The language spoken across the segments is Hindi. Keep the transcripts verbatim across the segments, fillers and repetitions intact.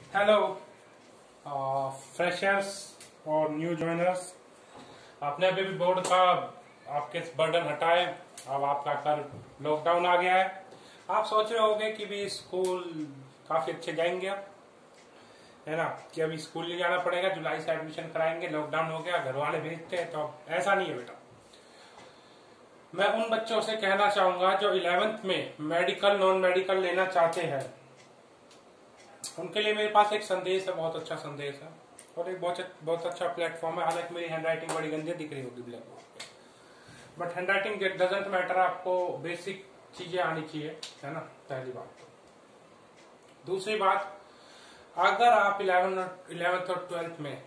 हेलो फ्रेशर्स और न्यू ज्वाइनर्स, आपने अभी भी बोर्ड का आपके बर्डन हटाए। अब आपका कल लॉकडाउन आ गया है। आप सोच रहे होंगे कि भी स्कूल काफी अच्छे जाएंगे अब, है ना, कि अभी स्कूल नहीं जाना पड़ेगा, जुलाई से एडमिशन कराएंगे, लॉकडाउन हो गया, घर वाले भेजते हैं। तो अब ऐसा नहीं है बेटा। मैं उन बच्चों से कहना चाहूंगा जो इलेवेंथ में मेडिकल नॉन मेडिकल लेना चाहते हैं, उनके लिए मेरे पास एक संदेश है, बहुत अच्छा संदेश है और एक बहुत बहुत अच्छा प्लेटफॉर्म है। हालांकि मेरी हैंड राइटिंग बड़ी गंदी दिख रही होगी ब्लैक बोर्ड पे, but handwriting doesn't matter. आपको बेसिक चीजें आनी चाहिए, है ना, पहली बात। तो दूसरी बात, अगर आप इलेवेंथ इलेवेंथ और ट्वेल्थ में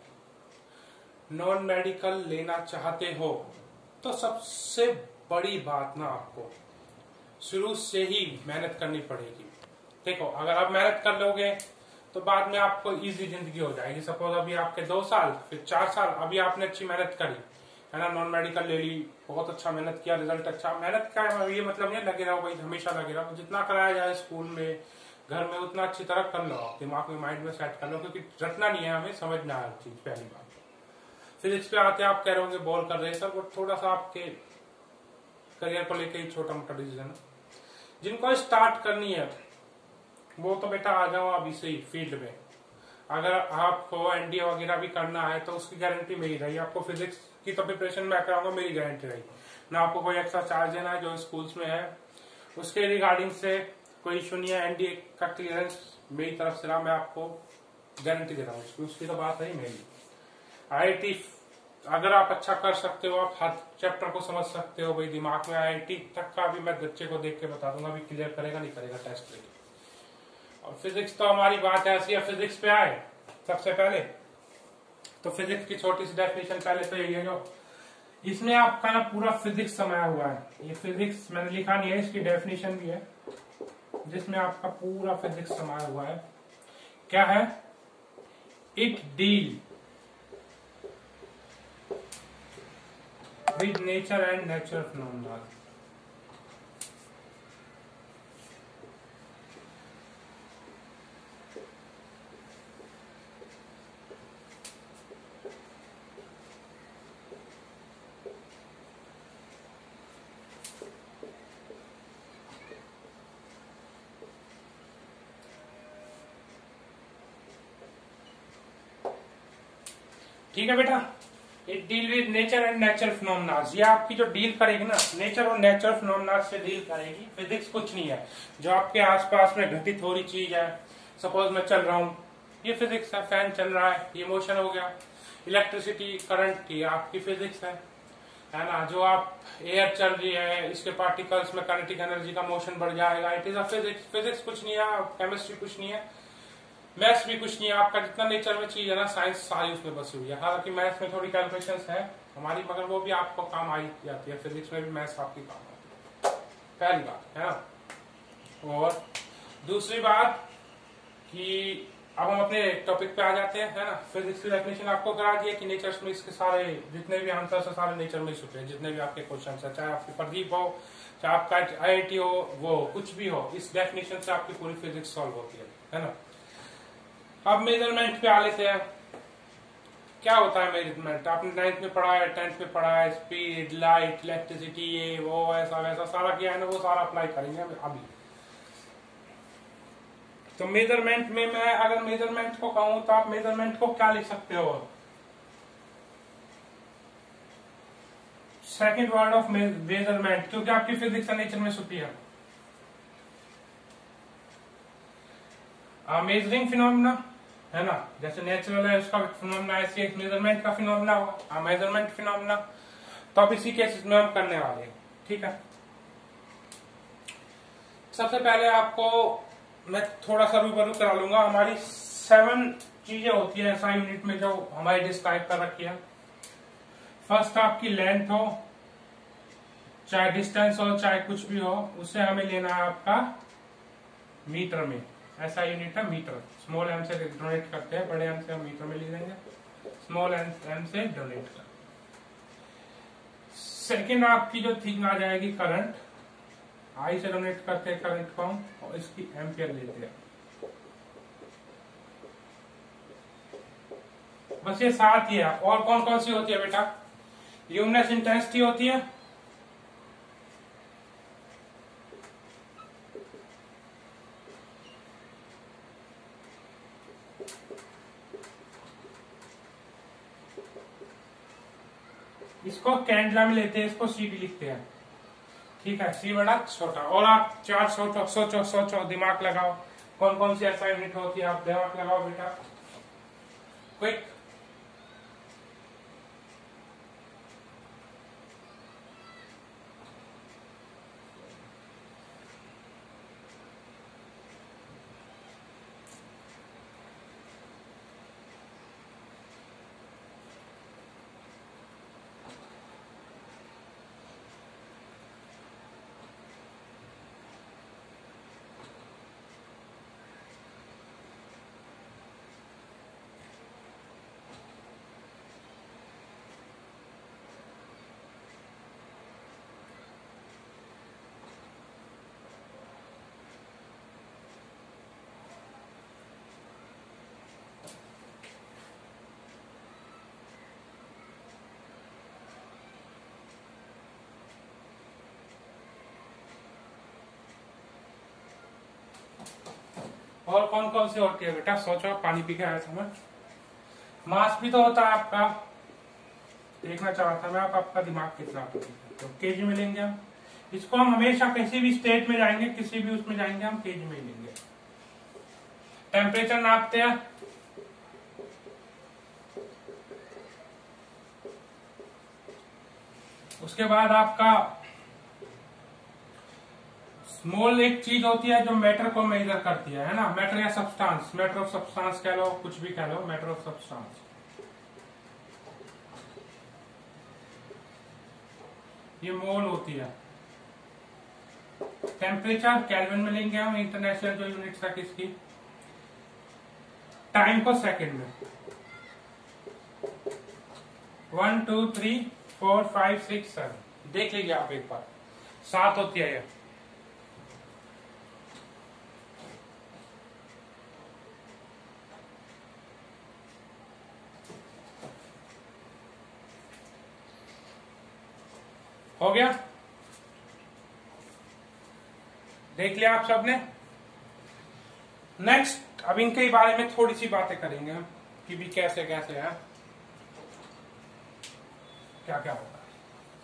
नॉन मेडिकल लेना चाहते हो तो सबसे बड़ी बात ना, आपको शुरू से ही मेहनत करनी पड़ेगी। देखो, अगर आप मेहनत कर लोगे तो बाद में आपको इजी जिंदगी हो जाएगी। सपोज अभी आपके दो साल फिर चार साल, अभी आपने अच्छी मेहनत करी, है ना, नॉन मेडिकल ले ली, बहुत अच्छा मेहनत किया, रिजल्ट अच्छा। मेहनत का ये मतलब नहीं लगे रहो भाई, हमेशा लगे रहो। जितना कराया जाए स्कूल में घर में उतना अच्छी तरह कर लो, दिमाग में माइंड में सेट कर लो, क्योंकि रटना नहीं है, हमें समझना है चीज। पहली बात फिजिक्स पे आते आप कह रहे होंगे बॉल कर रहे हैं सर, वो थोड़ा सा आपके करियर को लेकर ही छोटा मोटा डिसीजन है। जिनको स्टार्ट करनी है वो तो बेटा आ जाओ अभी से ही फील्ड में। अगर आपको एनडीए वगैरह भी करना है तो उसकी गारंटी मेरी रही। आपको फिजिक्स की तो प्रिपरेशन मैं कराऊंगा, मेरी गारंटी रही। ना आपको कोई एक्स्ट्रा चार्ज देना है, जो स्कूल्स में है उसके रिगार्डिंग से कोई इशू नहीं है। एनडीए का क्लियरेंस मेरी तरफ से रहा, मैं आपको गारंटी दे रहा हूँ, उसकी तो बात है मेरी। आईआईटी अगर आप अच्छा कर सकते हो, आप हर चैप्टर को समझ सकते हो भाई, दिमाग में आईआईटी तक का भी मैं बच्चे को देख के बता दूंगा भी क्लियर करेगा नहीं करेगा टेस्ट लेके। और फिजिक्स तो हमारी बात ऐसी है, फिजिक्स पे आए सबसे पहले तो फिजिक्स की छोटी सी डेफिनेशन पहले तो यही है, जो इसमें आपका ना पूरा फिजिक्स समाया हुआ है। ये फिजिक्स मैंने लिखा नहीं है, इसकी डेफिनेशन भी है जिसमें आपका पूरा फिजिक्स समाया हुआ है। क्या है? It deal with nature and natural phenomena. ठीक है बेटा, it deal with nature and natural phenomena. ये आपकी जो डील करेगी ना, नेचर और नेचुरल फिनोमेना से डील करेगी। फिजिक्स कुछ नहीं है, जो आपके आसपास में घटित हो रही चीज है। सपोज मैं चल रहा हूँ, ये फिजिक्स है, फैन चल रहा है, ये मोशन हो गया। इलेक्ट्रिसिटी करंट, ये आपकी फिजिक्स है, है ना। जो आप एयर चल रही है, इसके पार्टिकल्स में काइनेटिक एनर्जी का मोशन बढ़ जाएगा, it is a physics. Physics कुछ नहीं है, केमिस्ट्री कुछ नहीं है, मैथ्स भी कुछ नहीं है। आपका जितना नेचर में चीज है ना, साइंस सारी उसमें बसी हुई है। हालांकि मैथ्स में थोड़ी कैलकुलेशंस है हमारी, मगर वो भी आपको काम आई जाती है। फिजिक्स में भी मैथ्स आपकी काम आती है, पहली बात, है ना। और दूसरी बात कि अब हम अपने टॉपिक पे आ जाते हैं, है ना। फिजिक्स की डेफिनेशन आपको करा दिया कि नेचर में इसके सारे जितने भी आंसर है सारे नेचर में छुपे हैं, जितने भी आपके क्वेश्चन है, चाहे आपके प्रदीप हो, चाहे आपका आईआईटी हो, वो कुछ भी हो, इस डेफिनेशन से आपकी पूरी फिजिक्स सॉल्व होती है, है ना। अब मेजरमेंट पे आ लेते हैं। क्या होता है मेजरमेंट? आपने नाइन्थ में पढ़ा है, टेंथ में पढ़ा है, स्पीड, लाइट, इलेक्ट्रिसिटी, ये वो ऐसा वैसा सारा किया है ना, वो सारा अप्लाई करेंगे अभी। तो मेजरमेंट में मैं अगर मेजरमेंट को कहूं तो आप मेजरमेंट को क्या लिख सकते हो? सेकेंड वर्ड ऑफ मेजरमेंट, क्योंकि आपकी फिजिक्स एंड नेचर में छुपी है। मेजरिंग फिनोमेना, है ना, जैसे नेचुरल है उसका फिनोमेना, ऐसे एक मेजरमेंट का फिनोमेना होगा, मेजरमेंट फिनोमेना। तो अब इसी केस में हम करने वाले हैं, ठीक है। सबसे पहले आपको मैं थोड़ा सा रूबरू करा लूंगा। हमारी सेवन चीजें होती है ऐसा यूनिट में जो हमारी डिस्क्राइब कर रखी है। फर्स्ट आपकी लेंथ हो, चाहे डिस्टेंस हो, चाहे कुछ भी हो, उसे हमें लेना है आपका मीटर में। ऐसा यूनिट है मीटर। स्मॉल एम से डोनेट करते हैं, बड़े एम से हम मीटर में लिख देंगे, स्मॉल एम से डोनेट कर। सेकेंड आपकी जो थिंग आ जाएगी करंट, आई से डोनेट करते हैं करंट को, और इसकी एम्पियर लेते हैं। बस ये सात ही है। और कौन कौन सी होती है बेटा? ल्यूमिनस इंटेंसिटी होती है, इसको कैंडला में लेते हैं, इसको सी भी लिखते हैं, ठीक है, सी बड़ा छोटा। और आप चार सोचो सोचो सोचो, दिमाग लगाओ, कौन कौन सी ऐसा यूनिट होती है, आप दिमाग लगाओ बेटा, क्विक। और कौन कौन सी होती है बेटा? सोचो, पानी पी के आया था मैं। मास भी तो होता है आपका, देखना चाहता था मैं आप आपका दिमाग कितना है। तो केजी में लेंगे हम इसको, हम हमेशा किसी भी स्टेट में जाएंगे, किसी भी उसमें जाएंगे, हम केजी में लेंगे। टेम्परेचर नापते हैं, उसके बाद आपका मोल एक चीज होती है जो मैटर को मेजर करती है है ना, मैटर या सब्सटेंस, मैटर ऑफ सब्सटेंस कह लो, कुछ भी कह लो, मैटर ऑफ सब्सटेंस। ये मोल होती है। टेम्परेचर केल्विन में लेंगे हम, इंटरनेशनल जो यूनिट है किसकी, टाइम को सेकंड में। One two three four five six seven, देख लीजिए आप एक बार, सात होती है ये। हो गया, देख लिया आप सबने। नेक्स्ट अब इनके बारे में थोड़ी सी बातें करेंगे हम कि भी कैसे कैसे है, क्या क्या होता है।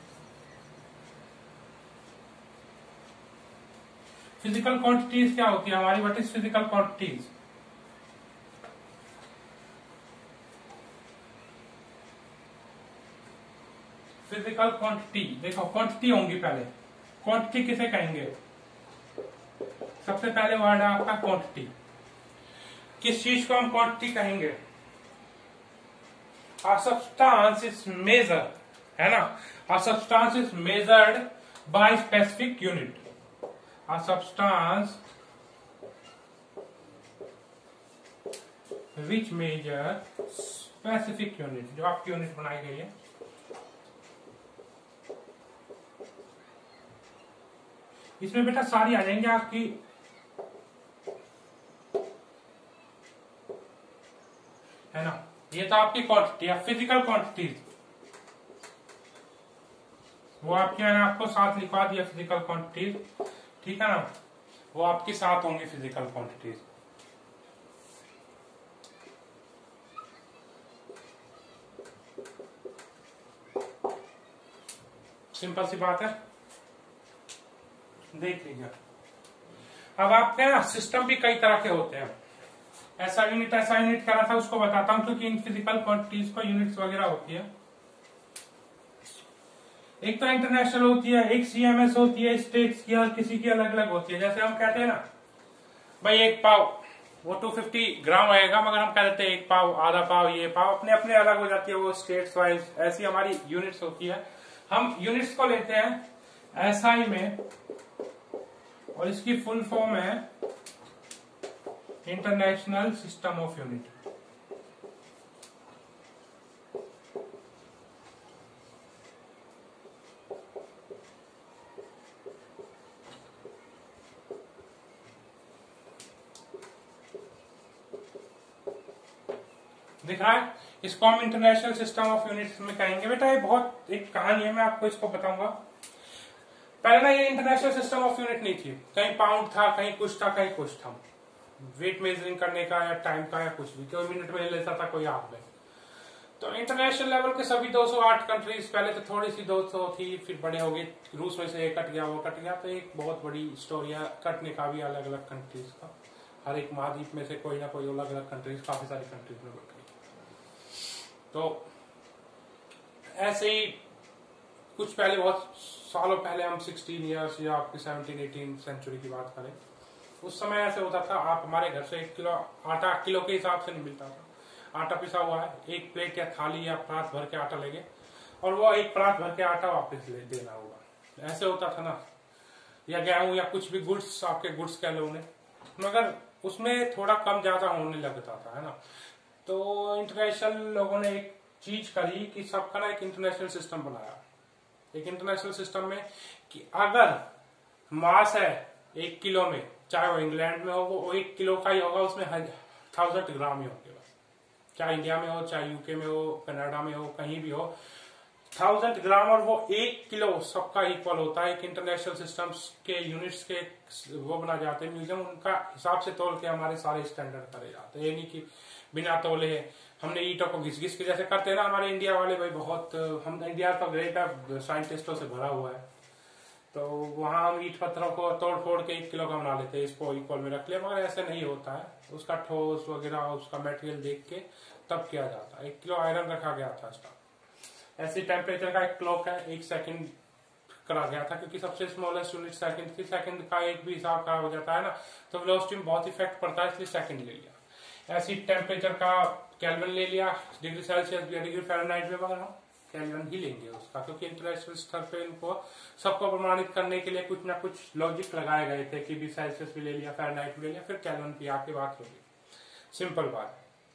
फिजिकल क्वांटिटीज क्या होती है हमारी? What is physical quantities? Physical quantity, देखो क्वांटिटी होंगी पहले। क्वांटिटी किसे कहेंगे? सबसे पहले वर्ड है आपका क्वांटिटी। किस चीज को हम क्वांटिटी कहेंगे? A substance is measured, है ना, a substance is measured by specific unit. A substance which measure specific unit, जो आपकी यूनिट बनाई गई है। इसमें बेटा सारी आ जाएंगे आपकी, है ना, ये तो आपकी क्वांटिटी है। फिजिकल क्वांटिटीज वो आपके, मैंने आपको साथ लिखवा दिया फिजिकल क्वांटिटीज, ठीक है ना, वो आपकी साथ होंगी फिजिकल क्वांटिटीज। सिंपल सी बात है, देख लीजिए। अब आपके ना सिस्टम भी कई तरह के होते हैं, ऐसा यूनिट ऐसा यूनिट करा था, उसको बताता हूं, क्योंकि इन फिजिकल क्वांटिटीज को यूनिट्स वगैरह होती है। एक तो इंटरनेशनल होती है, एक सीएमएस होती है, स्टेट्स की, हर किसी की अलग अलग होती है। जैसे हम कहते हैं ना भाई एक पाव वो दो सौ पचास ग्राम आएगा, मगर हम कह देते हैं एक पाव, आधा पाव, ये पाव, अपने अपने अलग हो जाती है वो स्टेट्स वाइज। ऐसी हमारी यूनिट्स होती है। हम यूनिट्स को लेते हैं एसआई में, और इसकी फुल फॉर्म है इंटरनेशनल सिस्टम ऑफ यूनिट। दिख रहा है? इसको हम इंटरनेशनल सिस्टम ऑफ यूनिट्स में कहेंगे। बेटा ये बहुत एक कहानी है, मैं आपको इसको बताऊंगा। पहले ना ये इंटरनेशनल सिस्टम ऑफ यूनिट नहीं थी, कहीं पाउंड था, कहीं कुछ था, कहीं कुछ था, वेट मेजरिंग करने का या टाइम का या कुछ भी, कोई मिनट में लेता था, कोई हाथ में। तो इंटरनेशनल लेवल के सभी दो सौ आठ कंट्रीज, पहले तो थोड़ी सी दो सौ थी, फिर बड़े हो गए, रूस में से एक कट गया, वो कट गया, तो एक बहुत बड़ी स्टोरी है कटने का भी, अलग अलग कंट्रीज का, हर एक महाद्वीप में से कोई ना कोई अलग अलग कंट्रीज, काफी सारी कंट्रीज में बट गई। तो ऐसे ही कुछ पहले, बहुत सालों पहले, हम सिक्सटीन ईयर्स या आपकी सेवनटीन एटीन सेंचुरी की बात करें, उस समय ऐसे होता था, आप हमारे घर से एक किलो आटा किलो के हिसाब से नहीं मिलता था। आटा पिसा हुआ है, एक प्लेट या थाली या परात भर के आटा लेंगे और वो एक परात भर के आटा वापस ले देना होगा, ऐसे होता था ना। या गेहूं या कुछ भी गुड्स, आपके गुड्स कह लो उन्हें, मगर उसमें थोड़ा कम ज्यादा होने लगता था, है ना। तो इंटरनेशनल लोगों ने एक चीज करी कि सबका ना एक इंटरनेशनल सिस्टम बनाया, एक इंटरनेशनल सिस्टम में कि अगर मास है एक किलो में, चाहे वो इंग्लैंड में हो, वो एक किलो का ही होगा, उसमें थाउजेंड ग्राम ही होंगे, चाहे इंडिया में हो, चाहे यूके में हो, कनाडा में हो, कहीं भी हो, थाउजेंड ग्राम, और वो एक किलो सबका इक्वल होता है। एक इंटरनेशनल सिस्टम्स के यूनिट्स के वो बना जाते हैं म्यूजियम, उनका हिसाब से तोल के हमारे सारे स्टैंडर्ड करे जाते हैं। ये नहीं कि बिना तोले हमने ईटों को घिस घिस के जैसे करते हैं ना हमारे इंडिया वाले भाई, बहुत, हम इंडिया तो ग्रेट है, साइंटिस्टों से भरा हुआ है, तो वहां हम ईट पत्थरों को तोड़ फोड़ के एक किलो का बना लेते हैं, इसको इक्वल में रख लिया, मगर ऐसे नहीं होता है, उसका ठोस वगैरह उसका मटेरियल देख के तब किया जाता है। एक किलो आयरन रखा गया था स्टाफ, ऐसी टेम्परेचर का एक क्लॉक है, एक सेकंड करा गया था, क्योंकि सबसे स्मॉलेस्ट यूनिट सेकंड थी, सेकंड का एक भी हिसाब खराब हो जाता है ना, तो वेलोसिटी में बहुत इफेक्ट पड़ता है, इसलिए सेकंड ले लिया। ऐसी टेम्परेचर का केल्विन ले लिया, डिग्री सेल्सियस या डिग्री फ़ारेनहाइट में, मगर हम केल्विन ही लेंगे उसका, क्योंकि इंटरनेशनल स्तर पे इनको सबको प्रमाणित करने के लिए कुछ ना कुछ लॉजिक लगाए गए थे कि भी सेल्सियस भी ले लिया, फ़ारेनहाइट भी ले लिया, फिर केल्विन की आके बात होगी, सिंपल बात।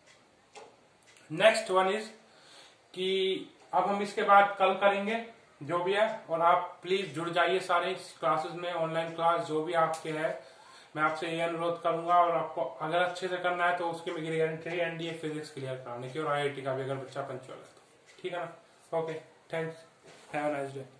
नेक्स्ट वन इज कि अब हम इसके बाद कल करेंगे जो भी है, और आप प्लीज जुड़ जाइए सारे क्लासेस में, ऑनलाइन क्लास जो भी आपके है, मैं आपसे ये अनुरोध करूंगा। और आपको अगर अच्छे से करना है तो उसकी मेरी गारंटी है, एनडीए फिजिक्स क्लियर कराने की, और आईआईटी का भी अगर बच्चा पंचुअल है तो, ठीक है ना। Okay, thanks, have a nice day.